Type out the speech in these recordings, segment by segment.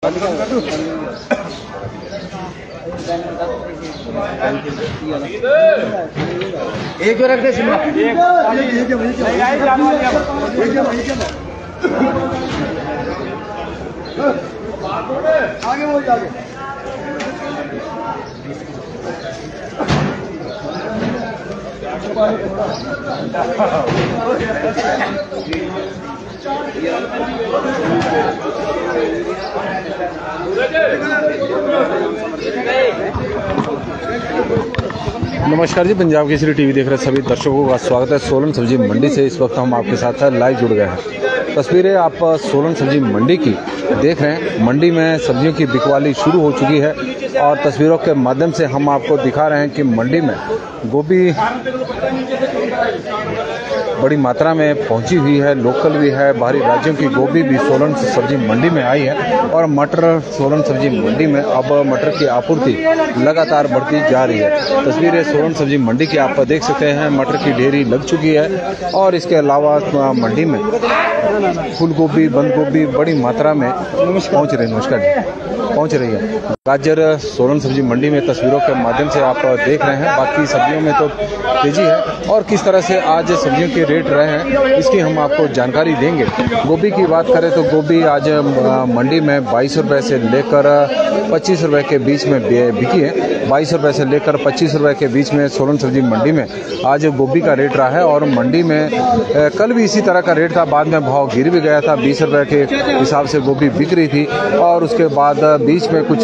एक रख दे आगे वो जाके नमस्कार जी, पंजाब केसरी टीवी देख रहे सभी दर्शकों का स्वागत है। सोलन सब्जी मंडी से इस वक्त हम आपके साथ लाइव जुड़ गए हैं। तस्वीरें आप सोलन सब्जी मंडी की देख रहे हैं। मंडी में सब्जियों की बिकवाली शुरू हो चुकी है और तस्वीरों के माध्यम से हम आपको दिखा रहे हैं कि मंडी में गोभी बड़ी मात्रा में पहुंची हुई है। लोकल भी है, बाहरी राज्यों की गोभी भी सोलन सब्जी मंडी में आई है और मटर सोलन सब्जी मंडी में अब मटर की आपूर्ति लगातार बढ़ती जा रही है। तस्वीरें सोलन सब्जी मंडी की आप देख सकते हैं। मटर की ढेरी लग चुकी है और इसके अलावा मंडी में फूल गोभी, बंद गोभी बड़ी मात्रा में पहुंच रही है। गाजर सोलन सब्जी मंडी में तस्वीरों के माध्यम से आप देख रहे हैं। बाकी सब्जियों में तो तेजी है और किस तरह से आज सब्जियों के रेट रहे हैं इसकी हम आपको जानकारी देंगे। गोभी की बात करें तो गोभी आज मंडी में 22 रुपए से लेकर 25 रुपए के बीच में बिकी है। 22 रुपए से लेकर 25 रुपए के बीच में सोलन सब्जी मंडी में आज गोभी का रेट रहा है और मंडी में कल भी इसी तरह का रेट था। बाद में भाव गिर भी गया था। 20 रुपए के हिसाब से गोभी बिक रही थी और उसके बाद बीच में कुछ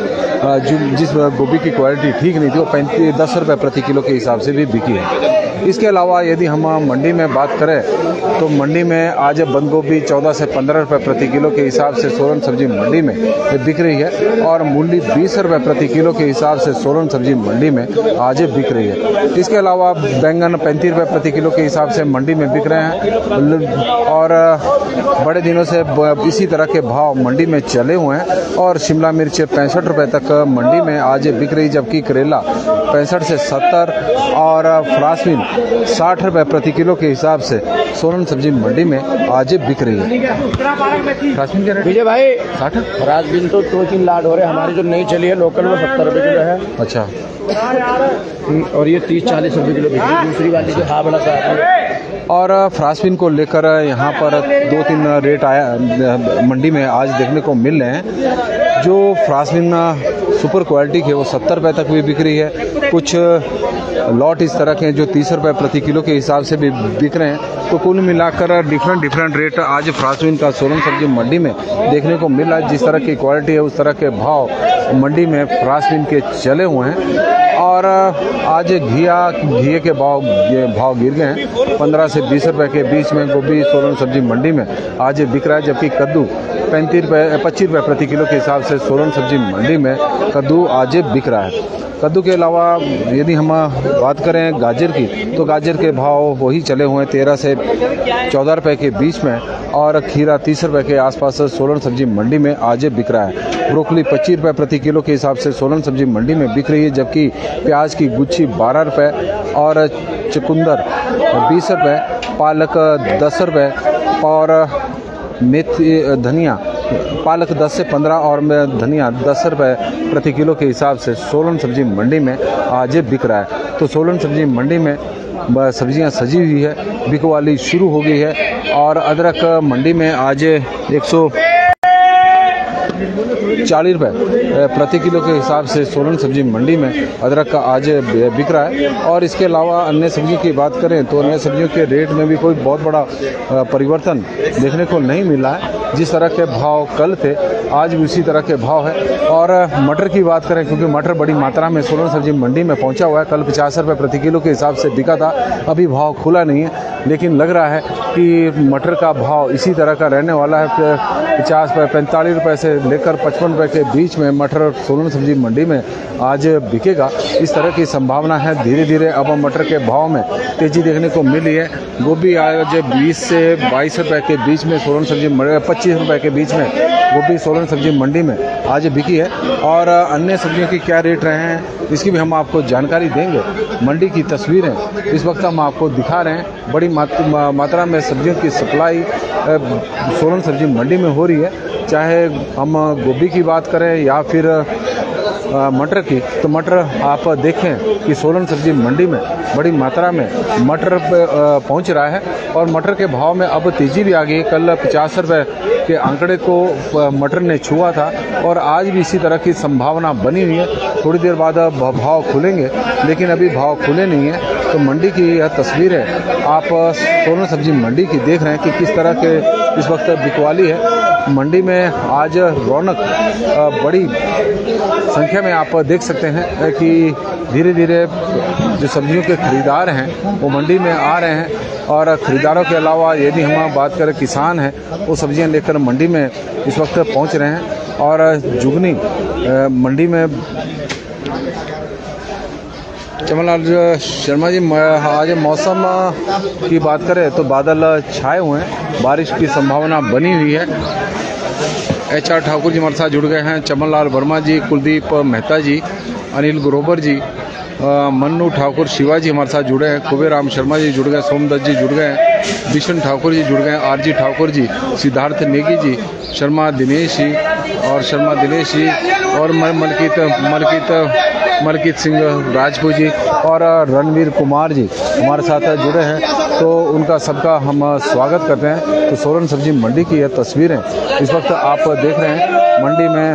जिस गोभी की क्वालिटी ठीक नहीं थी वो 10 रुपए प्रति किलो के हिसाब से भी बिकी है। इसके अलावा यदि हम मंडी में बात करें तो मंडी में आज बंद गोभी 14 से 15 रुपए प्रति किलो के हिसाब से सोलन सब्जी मंडी में बिक रही है और मूली 20 रुपए प्रति किलो के हिसाब से सोलन सब्जी मंडी में आज बिक रही है। इसके अलावा बैंगन 35 रुपए प्रति किलो के हिसाब से मंडी में बिक रहे हैं और बड़े दिनों से इसी तरह के भाव मंडी में चले हुए हैं और शिमला मिर्च 65 रुपए तक मंडी में आज बिक रही, जबकि करेला 65 से 70 और फ्रांसबीन 60 रुपए प्रति किलो के हिसाब से सोलन सब्जी मंडी में आज बिक रही है। फ्रांसबीन क्या रेट विजय भाई? 60। फ्रांसबीन तो 2-3 लाट हो रहे हैं। हमारी जो नहीं चली है लोकल वो 70 रुपए किलो है। अच्छा। और ये 30-40 रुपए किलो बिक रही है। दूसरी वाली जो हाँ बड़ा सा और फ्रांसबीन को लेकर यहाँ पर 2-3 रेट आया मंडी में आज देखने को मिल रहे हैं। जो फ्रांसबीन सुपर क्वालिटी के वो 70 रुपए तक भी बिक रही है। कुछ लॉट इस तरह के जो 30 रुपए प्रति किलो के हिसाब से भी बिक रहे हैं। तो कुल मिलाकर डिफरेंट रेट आज फ्रांसबीन का सोलन सब्जी मंडी में देखने को मिल रहा है। जिस तरह की क्वालिटी है उस तरह के भाव मंडी में फ्रांसबीन के चले हुए हैं। और आज घी के भाव गिर गए हैं। 15 से 20 रुपए के बीच में गोभी सोलन सब्जी मंडी में आज बिक रहा है, जबकि कद्दू 25 रुपए प्रति किलो के हिसाब से सोलन सब्जी मंडी में कद्दू आज बिक रहा है। कद्दू के अलावा यदि हम बात करें गाजर की तो गाजर के भाव वही चले हुए हैं 13 से 14 रुपए के बीच में और खीरा 30 रुपए के आसपास सोलन सब्जी मंडी में आज बिक रहा है। ब्रोकली 25 रुपए प्रति किलो के हिसाब से सोलन सब्जी मंडी में बिक रही है, जबकि प्याज की गुच्छी 12 रुपए और चुकंदर 20 रुपए, पालक 10 रुपए और मेथी धनिया पालक 10 से 15 और धनिया 10 रुपए प्रति किलो के हिसाब से सोलन सब्जी मंडी में आज बिक रहा है। तो सोलन सब्जी मंडी में सब्जियां सजी हुई है, बिकवाली शुरू हो गई है और अदरक मंडी में आज 140 रुपए प्रति किलो के हिसाब से सोलन सब्जी मंडी में अदरक का आज बिक रहा है। और इसके अलावा अन्य सब्जियों की बात करें तो अन्य सब्जियों के रेट में भी कोई बहुत बड़ा परिवर्तन देखने को नहीं मिला है। जिस तरह के भाव कल थे आज भी उसी तरह के भाव है। और मटर की बात करें, क्योंकि मटर बड़ी मात्रा में सोलन सब्जी मंडी में पहुंचा हुआ है। कल 50 रुपए प्रति किलो के हिसाब से बिका था, अभी भाव खुला नहीं है, लेकिन लग रहा है कि मटर का भाव इसी तरह का रहने वाला है। 50 रुपए 45 रुपए से लेकर 55 रुपए के बीच में मटर सोलन सब्जी मंडी में आज बिकेगा, इस तरह की संभावना है। धीरे धीरे अब मटर के भाव में तेजी देखने को मिली है। गोभी आज 20 से 22 रुपए के बीच में सोलन सब्जी 25 रुपए के बीच में गोभी सोलन सब्जी मंडी में आज बिकी है। और अन्य सब्जियों की क्या रेट रहे हैं इसकी भी हम आपको जानकारी देंगे। मंडी की तस्वीरें इस वक्त हम आपको दिखा रहे हैं। बड़ी मात्रा में सब्जियों की सप्लाई सोलन सब्जी मंडी में हो रही है। चाहे हम गोभी की बात करें या फिर मटर की, तो मटर आप देखें कि सोलन सब्जी मंडी में बड़ी मात्रा में मटर पहुंच रहा है और मटर के भाव में अब तेज़ी भी आ गई। कल 50 रुपये के आंकड़े को मटर ने छुआ था और आज भी इसी तरह की संभावना बनी हुई है। थोड़ी देर बाद भाव खुलेंगे, लेकिन अभी भाव खुले नहीं है। तो मंडी की यह तस्वीर है, आप सोलन सब्जी मंडी की देख रहे हैं कि किस तरह के इस वक्त बिकवाली है। मंडी में आज रौनक बड़ी संख्या में आप देख सकते हैं कि धीरे धीरे जो सब्जियों के खरीदार हैं वो मंडी में आ रहे हैं और खरीदारों के अलावा यदि हम बात करें किसान हैं, वो सब्जियां लेकर मंडी में इस वक्त पहुंच रहे हैं। और जुगनी मंडी में चमनलाल शर्मा जी, आज मौसम की बात करें तो बादल छाए हुए हैं, बारिश की संभावना बनी हुई है। HR ठाकुर जी हमारे साथ जुड़ गए हैं, चमनलाल वर्मा जी, कुलदीप मेहता जी, अनिल ग्रोवर जी, मन्नू ठाकुर शिवाजी हमारे साथ जुड़े हैं, कुबेराम शर्मा जी जुड़ गए, सोमदत्त जी जुड़ गए हैं, बिशन ठाकुर जी जुड़ गए हैं, RG ठाकुर जी, सिद्धार्थ नेगी जी, शर्मा दिनेश जी और मलकीत सिंह राजपूत जी और रणवीर कुमार जी हमारे साथ जुड़े हैं। तो उनका सबका हम स्वागत करते हैं। तो सोलन सब्जी मंडी की यह तस्वीरें इस वक्त आप देख रहे हैं मंडी में,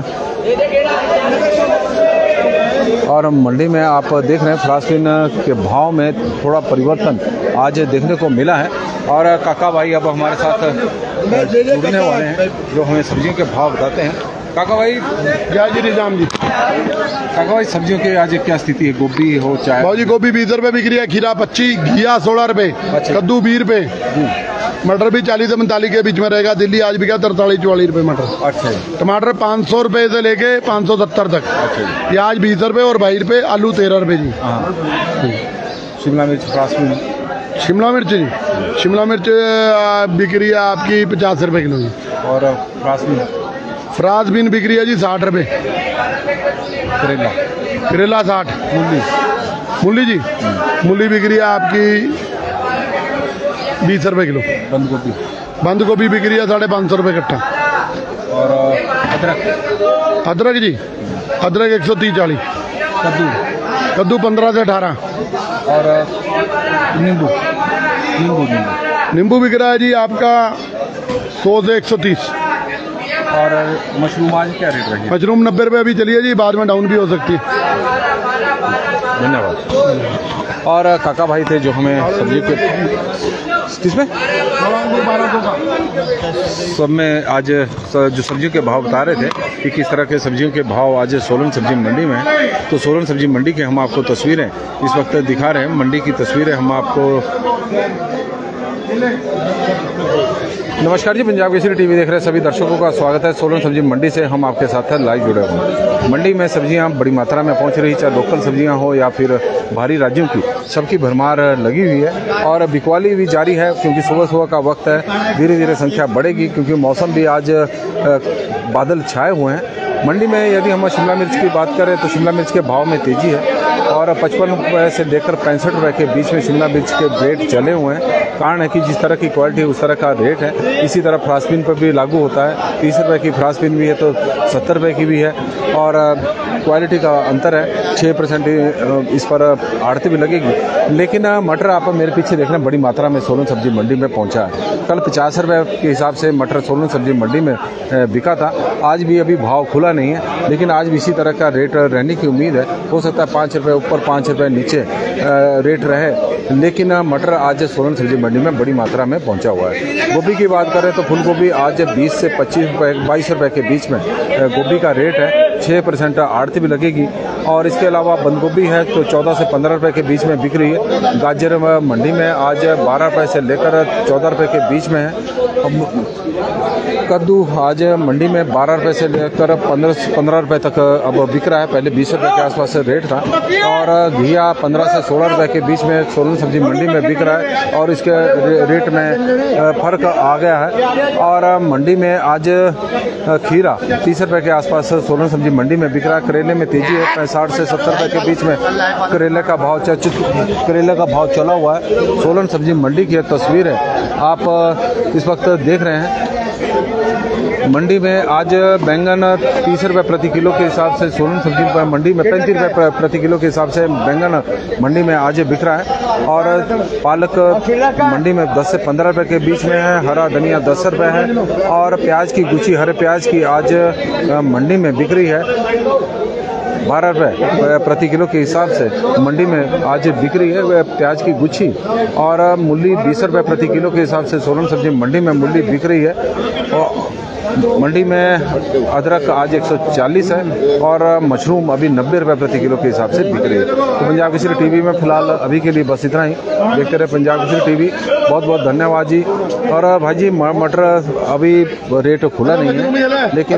और मंडी में आप देख रहे हैं फ्रांसबीन के भाव में थोड़ा परिवर्तन आज देखने को मिला है। और काका भाई अब हमारे साथ जुड़ने वाले हैं जो हमें सब्जियों के भाव बताते हैं। काका भाई, क्या जी निजाम जी? काका भाई, सब्जियों की आज क्या स्थिति है? गोभी हो चाहे भाव जी, गोभी 20 रुपए बिक रही है, खीरा 25, घिया 16 रुपए, कद्दू 20 रुपए, मटर भी 40 से 45 के बीच में रहेगा। दिल्ली आज बिका 43-44 रुपए मटर। अच्छा। टमाटर 500 रुपए से लेके 570 तक। अच्छा। प्याज 20 रुपए और 22 रुपए, आलू 13 रुपए जी। शिमला मिर्च, फ्रांसबीन, शिमला मिर्च जी, शिमला मिर्च बिक रही है आपकी 50 रुपए किलो जी। और फ्रांसबीन बिक रही है जी 60 रुपए। करेला 60। मूली जी, मूली बिक रही है आपकी 20 रुपए किलो। बंद गोभी बिक रही है 550 रुपए कट्टा। और अदरक जी, अदरक 130-40। कद्दू 15 से 18। और नींबू बिक रहा है जी आपका 100 से 130। और मशरूम आज क्या रेट रहेगी? मशरूम 90 रुपये अभी चलिए जी, बाद में डाउन भी हो सकती है। धन्यवाद। और काका भाई थे जो हमें सब्जी के किसमें सब में आज जो सब्जियों के भाव बता रहे थे कि किस तरह के सब्जियों के भाव आज सोलन सब्जी मंडी में है। तो सोलन सब्जी मंडी के हम आपको तस्वीरें इस वक्त दिखा रहे हैं, मंडी की तस्वीरें हम आपको। नमस्कार जी, पंजाब केसरी टीवी देख रहे सभी दर्शकों का स्वागत है। सोलन सब्जी मंडी से हम आपके साथ हैं, लाइव जुड़े हुए हैं। मंडी में सब्जियां बड़ी मात्रा में पहुंच रही, चाहे लोकल सब्जियां हो या फिर बाहरी राज्यों की, सबकी भरमार लगी हुई है और बिकवाली भी जारी है क्योंकि सुबह सुबह का वक्त है। धीरे धीरे संख्या बढ़ेगी क्योंकि मौसम भी आज बादल छाए हुए हैं। मंडी में यदि हम शिमला मिर्च की बात करें तो शिमला मिर्च के भाव में तेज़ी है और 55 रुपये से लेकर 65 रुपये के बीच में शिमला मिर्च के रेट चले हुए हैं। कारण है कि जिस तरह की क्वालिटी है उस तरह का रेट है। इसी तरह फ्रांसबीन पर भी लागू होता है। 30 रुपये की फ्रांसबीन भी है तो 70 रुपये की भी है और क्वालिटी का अंतर है। 6% इस पर आड़ती भी लगेगी। लेकिन मटर आप मेरे पीछे देख रहे हैं, बड़ी मात्रा में सोलन सब्जी मंडी में पहुंचा है। कल 50 रुपये के हिसाब से मटर सोलन सब्जी मंडी में बिका था। आज भी अभी भाव खुला नहीं है, लेकिन आज भी इसी तरह का रेट रहने की उम्मीद है। हो सकता है 5 रुपये ऊपर 5 रुपये नीचे रेट रहे, लेकिन मटर आज सोलन सब्जी मंडी में बड़ी मात्रा में पहुंचा हुआ है। गोभी की बात करें तो फूल गोभी आज 20 से 25 रुपये 22 रुपये के बीच में गोभी का रेट है। 6% आड़ती भी लगेगी और इसके अलावा बंद गोभी है तो 14 से 15 रुपये के बीच में बिक रही है। गाजर मंडी में आज 12 रुपये से लेकर 14 रुपये के बीच में है। कद्दू आज मंडी में 12 रुपये से लेकर 15 रुपये तक अब बिक रहा है। पहले 20 रुपये के आसपास रेट था। और घिया 15 से 16 रुपये के बीच में सोलन सब्जी मंडी में बिक रहा है और इसके रेट में फर्क आ गया है। और मंडी में आज खीरा 30 रुपये के आसपास सोलन सब्जी मंडी में बिक रहा है। करेले में तेजी है, 65 से 70 रुपये के बीच में करेले का भाव चला हुआ है। सोलन सब्जी मंडी की तस्वीर है आप इस वक्त देख रहे हैं। मंडी में आज बैंगन 30 रुपये प्रति किलो के हिसाब से सोलन सब्जी पर मंडी में 35 रुपये प्रति किलो के हिसाब से बैंगन मंडी में आज बिक रहा है। और पालक मंडी में 10 से 15 रुपये के बीच में है। हरा धनिया 10 रुपये है। और प्याज की गुच्छी हरे प्याज की आज मंडी में बिक रही है 12 रुपये प्रति किलो के हिसाब से मंडी में आज बिक रही है प्याज की गुच्छी। और मूली 20 रुपये प्रति किलो के हिसाब से सोलन सब्जी मंडी में मूली बिक रही है। और मंडी में अदरक आज 140 है और मशरूम अभी 90 रुपये प्रति किलो के हिसाब से बिक रही है। तो पंजाब केसरी टीवी में फिलहाल अभी के लिए बस इतना ही। देखते रहे पंजाब केसरी टीवी। बहुत बहुत धन्यवाद जी। और भाई जी मटर अभी रेट खुला नहीं है, लेकिन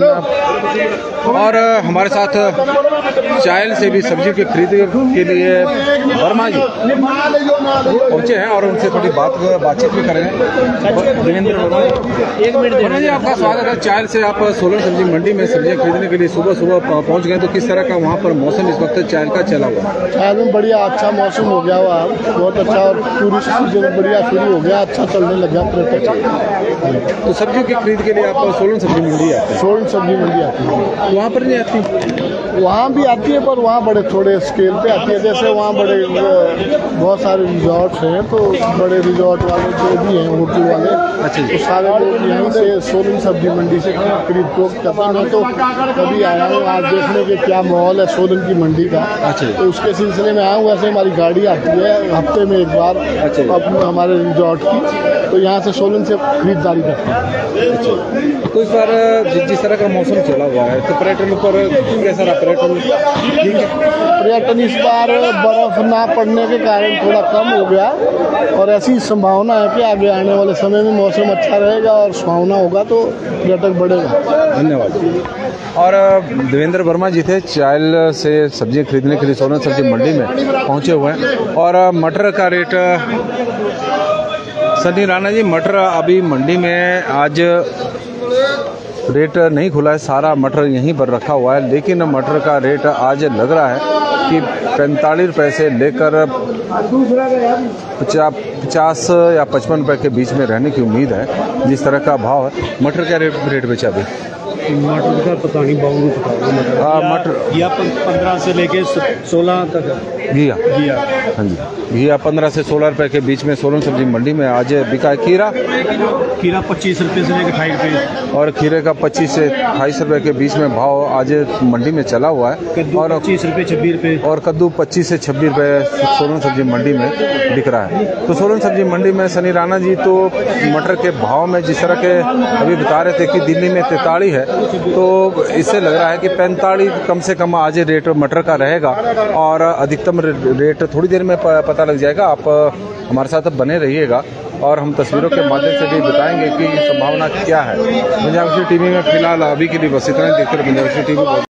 और हमारे साथ चायल से भी सब्जी के खरीद के लिए वर्मा जी पहुँचे हैं और उनसे थोड़ी बातचीत भी करेंगे। देवेंद्र वर्मा, 1 मिनट देना जी। आपका स्वागत है। चायल से आप सोलन सब्जी मंडी में सब्जियां खरीदने के लिए सुबह सुबह पहुंच गए, तो किस तरह का वहां पर मौसम इस वक्त चायल का चला हुआ? चायल में बढ़िया अच्छा मौसम हो गया हुआ, बहुत अच्छा। और टूरिस्ट सीजन बढ़िया शुरू हो गया, अच्छा चलने लगा पर्यटक। तो सब्जियों की खरीद के लिए आप सोलन सब्जी मंडी आते हैं? सोलन सब्जी मंडी आती है। वहाँ पर नहीं आती? वहाँ भी आती है, पर वहाँ बड़े थोड़े स्केल पे आती है। जैसे वहाँ बड़े बहुत सारे रिजॉर्ट्स हैं, तो बड़े रिजॉर्ट वाले जो भी हैं होटल वाले, अच्छा, तो सारे लोग यहीं से सोलन सब्जी मंडी से खरीद को करते हैं। मैं तो कभी आया हूँ आज देखने के क्या माहौल है सोलन की मंडी का। अच्छा, तो उसके सिलसिले में आया हूँ। वैसे हमारी गाड़ी आती है हफ्ते में एक बार, अच्छा, अपने हमारे रिजॉर्ट की, तो यहाँ से सोलन से खरीदारी करते हैं। अच्छा, तो इस बार जिस तरह का मौसम चला हुआ है, तो पर्यटन पर कैसा रहा? पर्यटन इस बार बर्फ ना पड़ने के कारण थोड़ा कम हो गया, और ऐसी संभावना है कि आगे आने वाले समय में मौसम अच्छा रहेगा और सुहावना होगा तो पर्यटक बढ़ेगा। धन्यवाद। और देवेंद्र वर्मा जी थे, चायल से सब्जी खरीदने के लिए सोलन सब्जी मंडी में पहुंचे हुए हैं। और मटर का रेट सनी राणा जी, मटर अभी मंडी में आज रेट नहीं खुला है, सारा मटर यहीं पर रखा हुआ है, लेकिन मटर का रेट आज लग रहा है कि 45 रुपये से लेकर 50 या 55 रुपये के बीच में रहने की उम्मीद है। जिस तरह का भाव है, मटर क्या रेट बेचा अभी? मटर का पता नहीं, बाबू मटर घिया 15 से लेके 16 तक। घिया हाँ जी, घिया 15 से 16 रुपये के बीच में सोलन सब्जी मंडी में आज बिका है। खीरा 25 रुपये से लेकर 28 रुपये, और खीरे का 25 से 28 रुपये के बीच में भाव आज मंडी में चला हुआ है। और 25 रुपये 26 रुपये, और कद्दू 25 से 26 रुपये सोलन सब्जी मंडी में बिक रहा है। तो सोलन सब्जी मंडी में सनी राणा जी, तो मटर के भाव में जिस तरह के अभी बता रहे थे कि दिल्ली में 43 है, तो इससे लग रहा है कि 45 कम से कम आज रेट मटर का रहेगा। और अधिकतम रेट थोड़ी देर में पता लग जाएगा। आप हमारे साथ बने रहिएगा और हम तस्वीरों के माध्यम से भी बताएंगे कि संभावना क्या है। पंजाब केसरी टीवी में फिलहाल अभी के लिए बस इतना ही। देखते रहिए पंजाब केसरी टीवी।